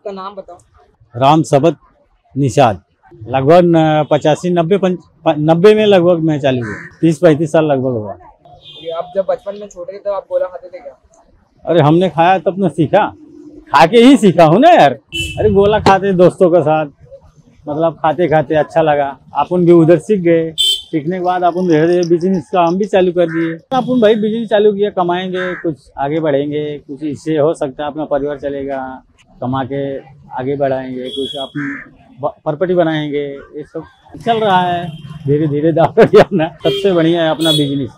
आपका नाम बताओ। राम सबत निषाद। लगभग 85-90 में लगभग मैं चालू हुआ। 30-35 साल लगभग हुआ। ये आप जब बचपन में छोटे थे तो आप गोला खाते थे क्या? अरे हमने खाया तब न सीखा, खा के ही सीखा हूँ ना यार। अरे गोला खाते दोस्तों के साथ, मतलब खाते खाते अच्छा लगा, अपन भी उधर सीख गए। सीखने के बाद अपन धीरे धीरे बिजनेस का हम भी चालू कर दिए। अपन भाई बिजनेस चालू किया, कमाएंगे, कुछ आगे बढ़ेंगे, कुछ इससे हो सकता है अपना परिवार चलेगा, कमा के आगे बढ़ाएंगे, कुछ अपनी प्रॉपर्टी बनाएंगे। ये सब चल रहा है धीरे धीरे। अपना सबसे बढ़िया है अपना बिजनेस।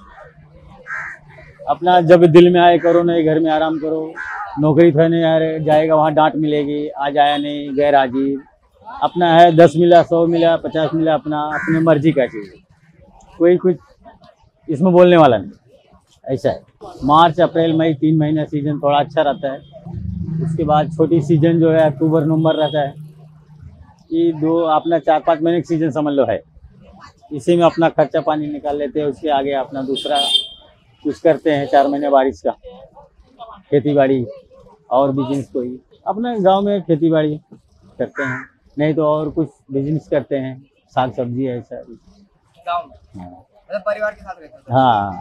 अपना जब दिल में आए करो, नहीं घर में आराम करो। नौकरी तो नहीं यार, जाएगा वहाँ डांट मिलेगी, आज आया नहीं, गैर हाजिर। अपना है 10 मिला, 100 मिला, 50 मिला, अपना अपनी मर्जी का चीज़, कोई कुछ इसमें बोलने वाला नहीं। ऐसा है। मार्च अप्रैल मई 3 महीने सीजन थोड़ा अच्छा रहता है। उसके बाद छोटी सीजन जो है अक्टूबर नवंबर रहता है। ये दो अपना 4-5 महीने का सीजन समझ लो है। इसी में अपना खर्चा पानी निकाल लेते हैं। उसके आगे अपना दूसरा कुछ करते हैं। 4 महीने बारिश का, खेती बाड़ी और बिजनेस। कोई अपने गांव में खेती बाड़ी करते हैं, नहीं तो और कुछ बिजनेस करते हैं, साग सब्जी ऐसा गाँव में। हाँ। मतलब परिवार के साथ रहते हो? हाँ।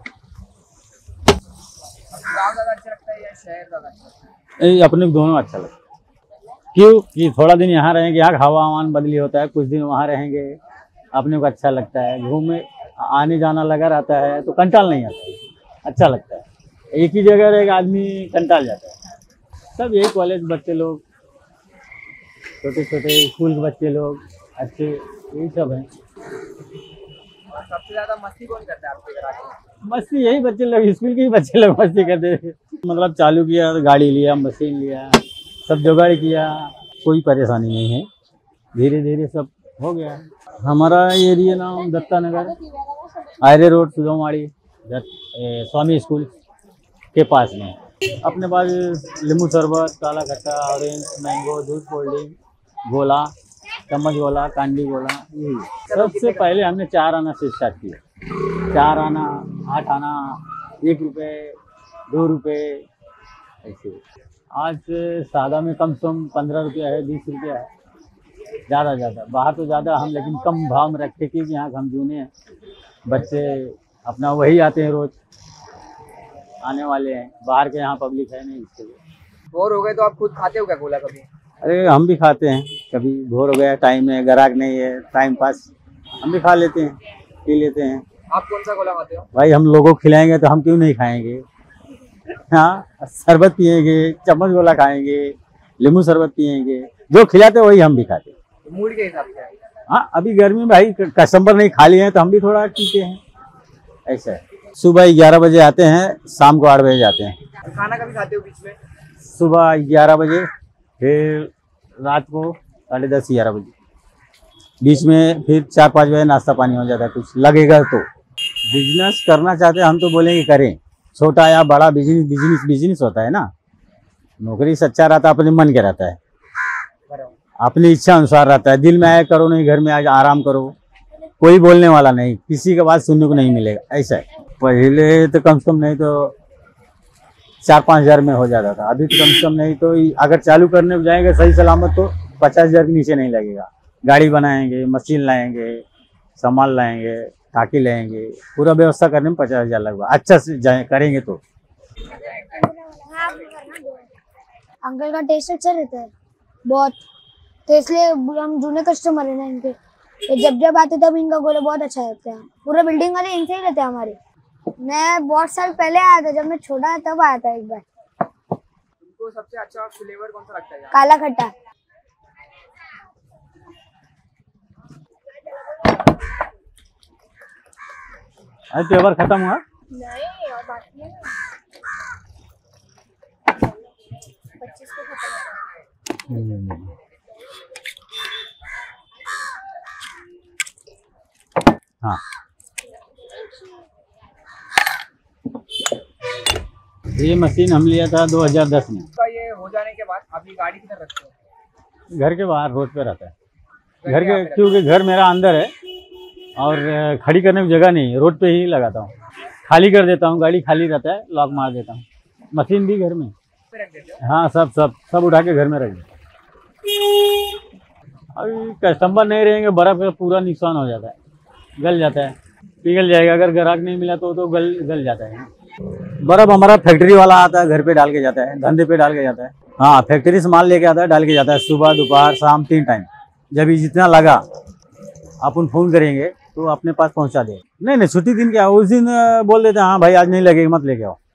गाँव ज़्यादा अच्छा लगता है या शहर ज़्यादा अच्छा लगता है? ये अपने को दोनों अच्छा लगता है। क्यों कि थोड़ा दिन यहाँ रहेंगे, यहाँ हवामान बदली होता है, कुछ दिन वहाँ रहेंगे, अपने को अच्छा लगता है। घूमने आने जाना लगा रहता है तो कंटाल नहीं आता है, अच्छा लगता है। एक ही जगह रहेगा आदमी कंटाल जाता है। सब यही कॉलेज बच्चे लोग, छोटे छोटे स्कूल के बच्चे लोग, अच्छे, यही सब हैं। और सबसे ज़्यादा मस्ती कौन करता है आपके घर आके? मस्ती यही बच्चे लोग, स्कूल के ही बच्चे लोग मस्ती करते थे। मतलब चालू किया तो गाड़ी लिया, मशीन लिया, सब जुगाड़ किया, कोई परेशानी नहीं है। धीरे धीरे सब हो गया। हमारा एरिया नाम दत्ता नगर, आयरे रोड, सुजोमाड़ी, स्वामी स्कूल के पास में। अपने पास नींबू शरबत, काला खट्टा, ऑरेंज, मैंगो, दूध, कोल्ड ड्रिंक, गोला, चम्मच गोला, कांडी गोला, यही। सबसे पहले हमने 4 आना से स्टार्ट किया। 4 आना, 8 आना, 1 रुपये, 2 रुपये ऐसे। आज सादा में कम से कम 15 रुपया है, 20 रुपया है, ज़्यादा बाहर तो ज़्यादा हम, लेकिन कम भाव में रखते कि यहाँ हम जूने हैं। बच्चे अपना वही आते हैं, रोज आने वाले हैं, बाहर के यहाँ पब्लिक है नहीं, इसके लिए। बोर हो गए तो आप खुद खाते हो क्या गोला कभी? अरे हम भी खाते हैं, कभी बोर हो गया, टाइम है, ग्राहक नहीं है, टाइम पास, हम भी खा लेते हैं, पी लेते हैं। आप कौन सा गोला खाते हो? भाई हम लोगों को खिलाएंगे तो हम क्यों नहीं खाएंगे। हाँ, शरबत पियेंगे, चम्मच गोला खाएंगे, नींबू शरबत पियेंगे, जो खिलाते वही हम भी खाते हैं। मूड के हिसाब से? हाँ, अभी गर्मी में भाई कस्टमर नहीं खाली हैं तो हम भी थोड़ा पीते हैं, ऐसा है। सुबह 11 बजे आते हैं, शाम को 8 बजे जाते हैं। खाना कभी खाते हो बीच में? सुबह 11 बजे, फिर रात को 10:30-11 बजे, बीच में फिर 4-5 बजे नाश्ता पानी हो जाता है, कुछ लगेगा तो। बिजनेस करना चाहते हैं हम तो बोलेंगे करें, छोटा या बड़ा बिजनेस होता है ना। नौकरी सच्चा रहता है, अपने मन के रहता है, अपनी इच्छा अनुसार रहता है। दिल में आया करो, नहीं घर में आज आराम करो, कोई बोलने वाला नहीं, किसी का बात सुनने को नहीं मिलेगा, ऐसा है। पहले तो कम से कम नहीं तो 4-5 हज़ार में हो जाता था, अभी तो कम से कम नहीं तो अगर चालू करने जाएंगे सही सलामत तो 50 हज़ार के नीचे नहीं लगेगा। गाड़ी बनाएंगे, मशीन लाएंगे, सामान लाएंगे, टाकी लाएंगे, पूरा व्यवस्था करने में 50 हज़ार लगेगा, अच्छा से जाए करेंगे तो। अंकल का टेस्ट अच्छा रहता है बहुत, तो इसलिए हम जूने कस्टमर है ना इनके, तो जब आते तब इनका गोला बहुत अच्छा रहता है। पूरा बिल्डिंग वाले इनसे ही रहते हैं हमारे। मैं बहुत साल पहले आया था, जब मैं छोटा था तब आया था एक बार। तुमको सबसे अच्छा फ्लेवर कौन सा लगता है? काला खट्टा। अरे फ्लेवर खत्म हुआ? नहीं, और बाकी है 25 को खत्म। हाँ, ये मशीन हम लिया था 2010 में। ये हो जाने के बाद अपनी गाड़ी किधर रखते हो? घर के बाहर रोड पे रहता है। घर के, क्योंकि घर मेरा अंदर है और खड़ी करने की जगह नहीं है, रोड पे ही लगाता हूँ। खाली कर देता हूँ, गाड़ी खाली रहता है, लॉक मार देता हूँ। मशीन भी घर में रख देते हो? हाँ, सब उठा के घर में रख देता हूँ। अभी कस्टमर नहीं रहेंगे, बर्फ का पूरा नुकसान हो जाता है, गल जाता है, पिघल जाएगा। अगर ग्राहक नहीं मिला तो गल जाता है। बर्फ हमारा फैक्ट्री वाला आता है, घर पे डाल के जाता है, धंधे पे डाल के जाता है। हाँ, फैक्ट्री से माल लेके आता है, डाल के जाता है, सुबह दोपहर शाम 3 टाइम। जब जितना लगा अपन फोन करेंगे तो अपने पास पहुंचा दे। नहीं छुट्टी दिन क्या, उस दिन बोल देते हैं हाँ भाई आज नहीं लगेगा, मत लेके आओ।